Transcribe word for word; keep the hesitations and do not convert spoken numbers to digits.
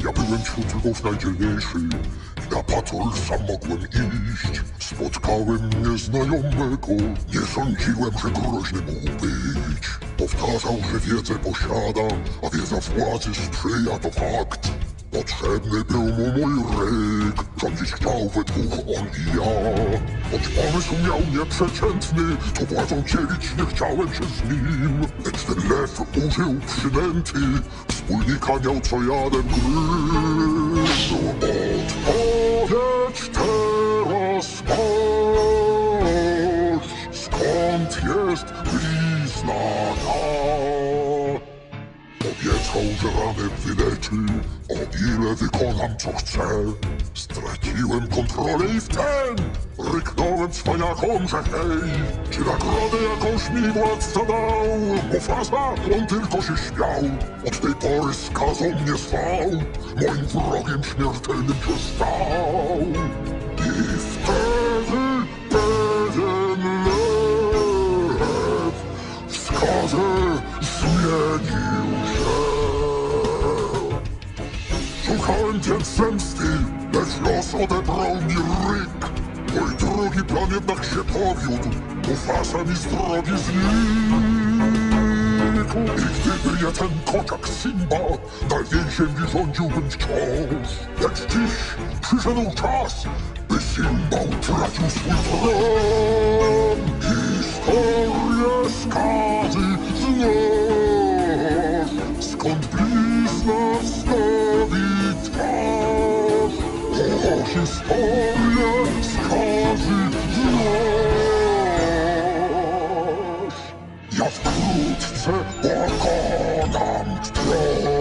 Ja byłem wśród lwów najdzielniejszy i na patrol sam mogłem iść. Spotkałem nieznajomego, nie sądziłem, że groźny mógł być. Powtarzał, że wiedzę posiada, a wiedza władzy sprzyja, to fakt. Potrzebny był mu mój ryk, rządzić chciał we dwóch on i ja. Choć pomysł miał nieprzeciętny, to władzą dzielić nie chciałem się z nim. Lecz ten lew użył przynęty, wspólnika miał co jadem gryzł. Odpowiedź teraz masz, skąd jest blizna ta? Obiecał, że ranę wyleczy, o ile wykonam co chcę. Straciłem kontrolę i w ten ryknąłem cwaniakom, że hej, czy nagrodę jakąś mi władca dał? Mufasa, on tylko się śmiał, od tej pory skazą mnie zwał, moim wrogiem śmiertelnym się stał. I wtedy pewien lew wskazę zmienił się. Szukałem więc zemsty, lecz los odebrał mi ryk. Mój drugi plan jednak się powiódł, Mufasa mi z drogi znikł. I gdyby nie ten kociak Simba, na jej ziemi rządziłbym wciąż. Lecz dziś przyszedł czas, by Simba utracił swój tron. Historię skazy znasz, skąd blizna wstawi twarz. O, historię skazy znasz. Ja wkrótce pokonam tron.